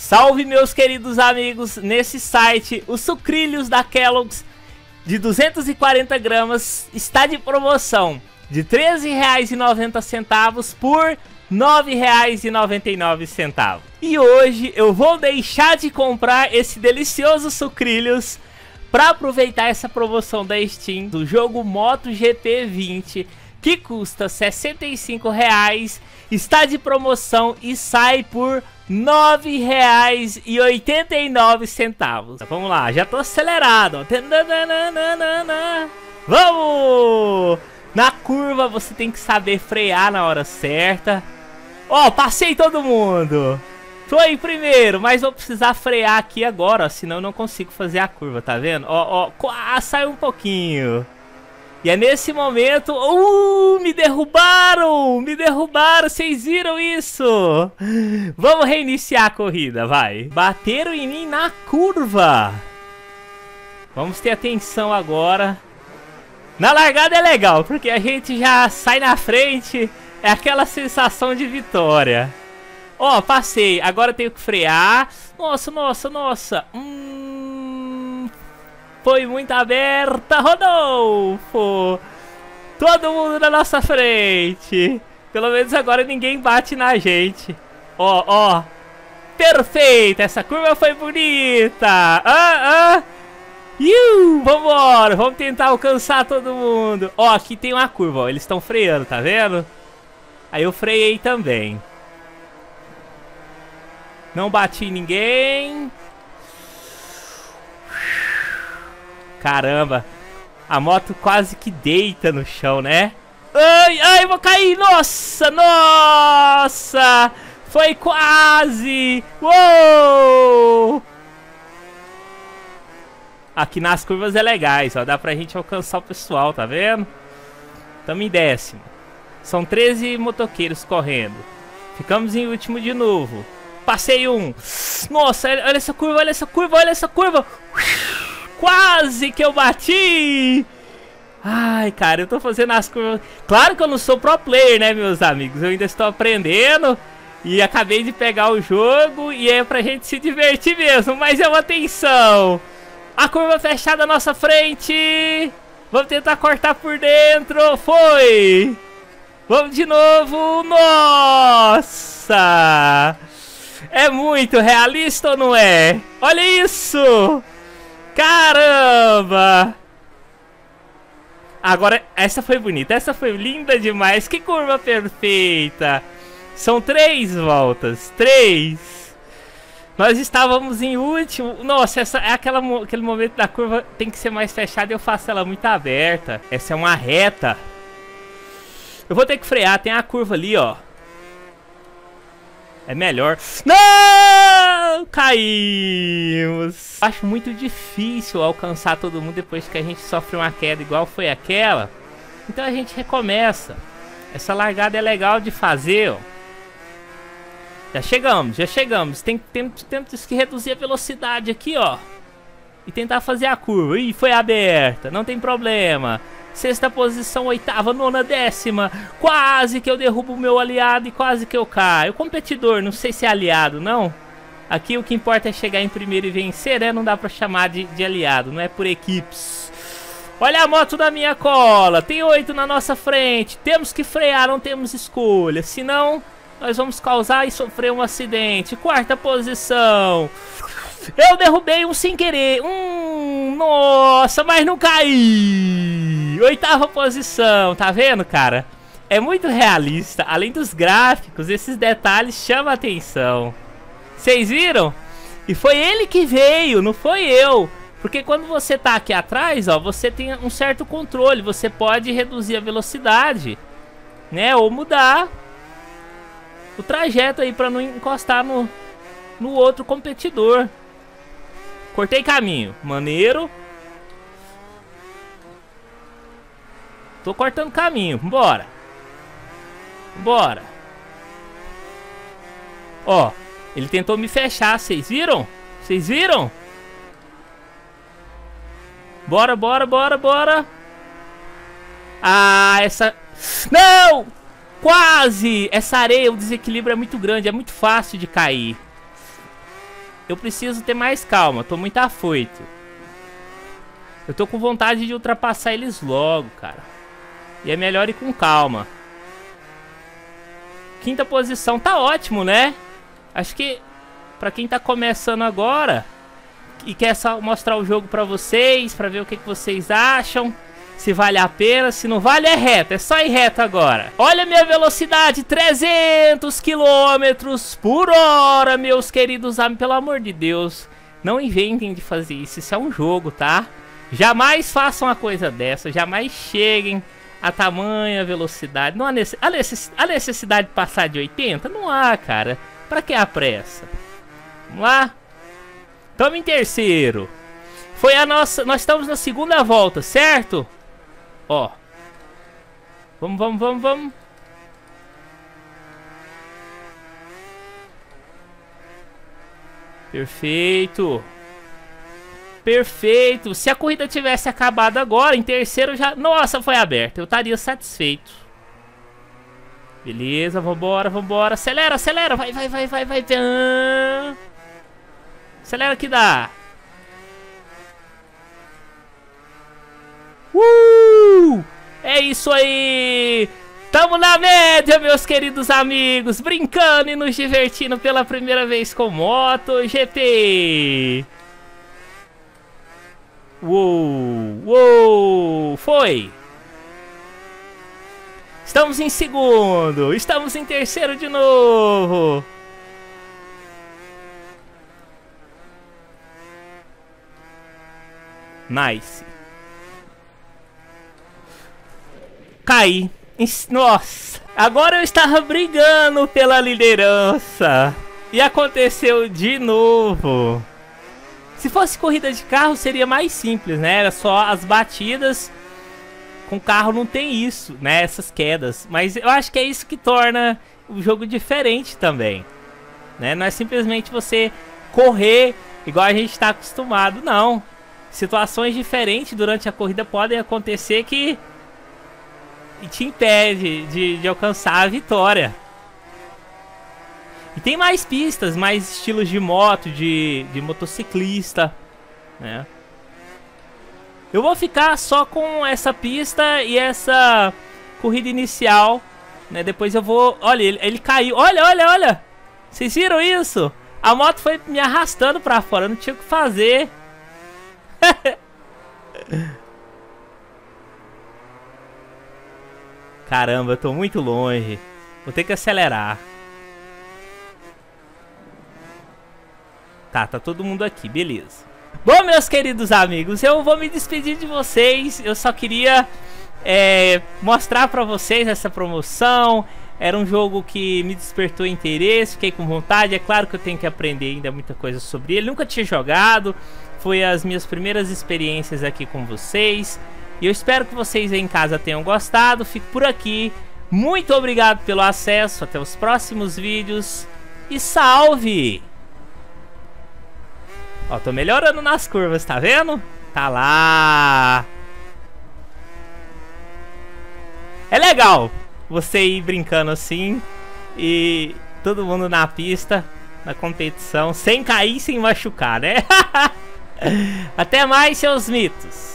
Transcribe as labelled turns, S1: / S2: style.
S1: Salve, meus queridos amigos. Nesse site, os sucrilhos da Kellogg's de 240 gramas está de promoção de R$ 13,90 por R$ 9,99. E hoje eu vou deixar de comprar esse delicioso sucrilhos para aproveitar essa promoção da Steam do jogo MotoGP 20, que custa R$ 65,00, está de promoção e sai por R$ 9,89. Vamos lá, já tô acelerado. Vamos! Na curva você tem que saber frear na hora certa. Ó, passei todo mundo. Tô em primeiro, mas vou precisar frear aqui agora, ó, senão eu não consigo fazer a curva, tá vendo? Ó, saiu um pouquinho. E é nesse momento... me derrubaram! Me derrubaram! Vocês viram isso? Vamos reiniciar a corrida, vai. Bateram em mim na curva. Vamos ter atenção agora. Na largada é legal, porque a gente já sai na frente. É aquela sensação de vitória. Ó, passei. Agora eu tenho que frear. Nossa, nossa, nossa. Foi muito aberta, Rodolfo. Todo mundo na nossa frente. Pelo menos agora ninguém bate na gente. Ó. Perfeito, essa curva foi bonita. Vambora, vamos tentar alcançar todo mundo. Ó, aqui tem uma curva, ó. Eles estão freando, tá vendo? Aí eu freiei também. Não bati em ninguém. Caramba, a moto quase que deita no chão, né? Ai, vou cair, nossa, nossa! Foi quase! Uou! Aqui nas curvas é legais, ó, dá pra gente alcançar o pessoal, tá vendo? Tamo em décimo. São 13 motoqueiros correndo. Ficamos em último de novo. Passei um. Nossa, olha essa curva, olha essa curva, olha essa curva! Quase que eu bati! Ai, cara, eu tô fazendo as curvas... Claro que eu não sou pro player, né, meus amigos? Eu ainda estou aprendendo e acabei de pegar o jogo e é pra gente se divertir mesmo. Mas é uma tensão. A curva fechada à nossa frente. Vamos tentar cortar por dentro. Foi! Vamos de novo. Nossa! É muito realista ou não é? Olha isso! Caramba! Agora, essa foi bonita, essa foi linda demais. Que curva perfeita! São 3 voltas, 3. Nós estávamos em último. Nossa, essa é aquele momento da curva tem que ser mais fechada e eu faço ela muito aberta. Essa é uma reta. Eu vou ter que frear, tem a curva ali, ó. É melhor. Não! Caímos. Acho muito difícil alcançar todo mundo depois que a gente sofre uma queda igual foi aquela. Então a gente recomeça. Essa largada é legal de fazer, ó. Já chegamos. Temos que reduzir a velocidade aqui, ó. E tentar fazer a curva. Ih, foi aberta. Não tem problema. 6ª posição, 8ª, 9ª, 10ª. Quase que eu derrubo o meu aliado e quase que eu caio. O competidor, não sei se é aliado, não. Aqui o que importa é chegar em primeiro e vencer, né? Não dá pra chamar de aliado, não é por equipes. Olha a moto da minha cola. Tem 8 na nossa frente. Temos que frear, não temos escolha. Senão, nós vamos causar e sofrer um acidente. 4ª posição. Eu derrubei um sem querer. Nossa, mas não caí. 8ª posição, tá vendo, cara? É muito realista. Além dos gráficos, esses detalhes chamam a atenção. Vocês viram? E foi ele que veio, não foi eu. Porque quando você tá aqui atrás, ó, você tem um certo controle. Você pode reduzir a velocidade, né? Ou mudar o trajeto aí pra não encostar no outro competidor. Cortei caminho, maneiro. Tô cortando caminho, bora. Bora. Ó, ele tentou me fechar, vocês viram? Vocês viram? Bora. Ah, essa... Não! Quase! Essa areia, o desequilíbrio é muito grande, é muito fácil de cair. eu preciso ter mais calma. Tô muito afoito. Eu tô com vontade de ultrapassar eles logo, cara. E é melhor ir com calma. Quinta posição tá ótimo, né? Acho que pra quem tá começando agora e quer só mostrar o jogo pra vocês, pra ver o que vocês acham, se vale a pena, se não vale é reto, é só ir reto agora. Olha a minha velocidade, 300 km por hora, meus queridos amigos. Pelo amor de Deus, não inventem de fazer isso, isso é um jogo, tá? Jamais façam uma coisa dessa, jamais cheguem a tamanha velocidade. Não há a necessidade de passar de 80? Não há, cara. Pra que a pressa? Vamos lá. Estamos em terceiro. Foi a nossa... Nós estamos na segunda volta, certo? Ó. Vamos. Perfeito. Perfeito. Se a corrida tivesse acabado agora, em terceiro já... Nossa, foi aberto. Eu estaria satisfeito. Beleza, vambora. Acelera. Vai. Acelera que dá. É isso aí. Tamo na média, meus queridos amigos. Brincando e nos divertindo pela primeira vez com MotoGP. Uou, foi. Estamos em segundo. Estamos em terceiro de novo. Nice. Caí. Nossa. Agora eu estava brigando pela liderança. E aconteceu de novo. Se fosse corrida de carro seria mais simples, né? Era só as batidas. Com carro não tem isso, né? Essas quedas. Mas eu acho que é isso que torna o jogo diferente também, né? Não é simplesmente você correr igual a gente está acostumado, não. Situações diferentes durante a corrida podem acontecer que te impede de alcançar a vitória. E tem mais pistas, mais estilos de moto, de motociclista, né? Eu vou ficar só com essa pista e essa corrida inicial, né? Depois eu vou... Olha, ele caiu. Olha. Vocês viram isso? A moto foi me arrastando pra fora. Eu não tinha o que fazer. Caramba, eu tô muito longe. Vou ter que acelerar. Tá todo mundo aqui, beleza. Bom, meus queridos amigos, eu vou me despedir de vocês. Eu só queria mostrar pra vocês essa promoção. Era um jogo que me despertou interesse, fiquei com vontade. É claro que eu tenho que aprender ainda muita coisa sobre ele. Nunca tinha jogado, foi as minhas primeiras experiências aqui com vocês. E eu espero que vocês aí em casa tenham gostado. Fico por aqui. Muito obrigado pelo acesso. Até os próximos vídeos. E salve! Ó, tô melhorando nas curvas, tá vendo? Tá lá. É legal você ir brincando assim e todo mundo na pista, na competição, sem cair, sem machucar, né? Até mais, seus mitos.